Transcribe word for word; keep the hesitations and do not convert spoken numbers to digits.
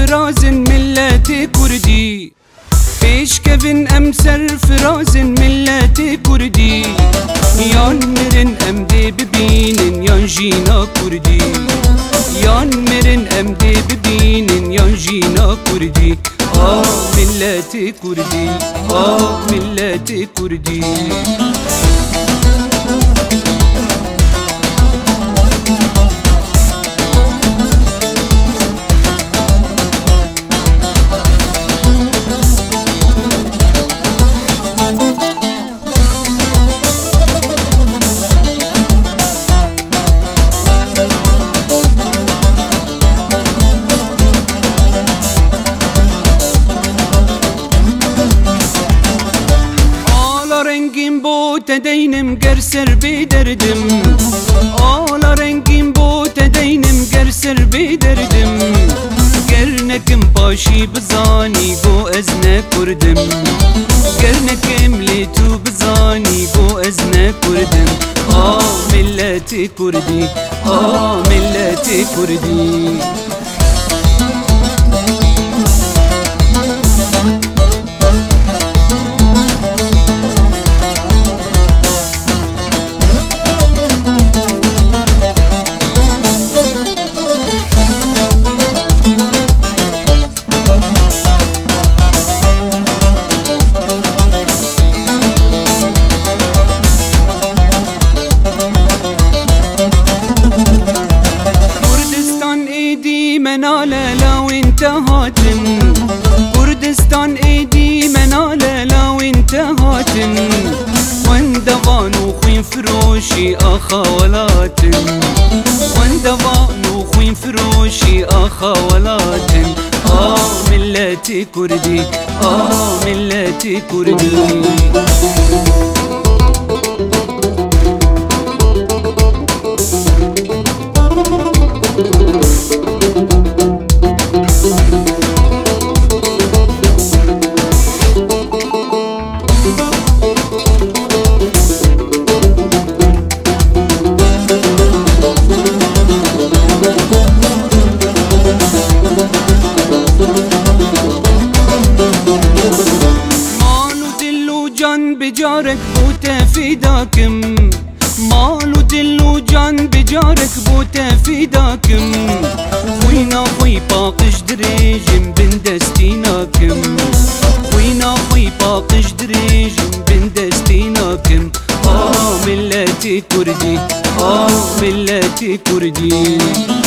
فرازن ملت كردي پیشکەوین ئەم سەرفرازن ملەتی کوردی یان مرن ئەم دێ ببینن یان ژینا کوردی یان مرن ئەم دێ ببینن یان ژینا کوردی ئا ملەتی کوردی ئا ملەتی کوردی تدينم قرسر بدردم آلا رنگیم بو تدينم قرسر بدردم قرنكم باشي بزاني بو ازنا كردم قرنكم ليتو بزاني بو ازنا كردم آه ملتي كردي آه ملتي كردي مناله لو انت هاتن كردستان ايدي مناله لو انت هاتن واندوان وخوين فروشي اخوالاتن واندوان وخوين فروشي اخوالاتن اه ملتي كردي اه ملتي كردي بجارك بوتا فداكم مال ودل وجان بجارك بوتا فداكم خوينا خوي باقش دريجم بن دستيناكم خوينا خوي باقش دريجم بن دستيناكم آه ملتي كردي آه ملتي كردي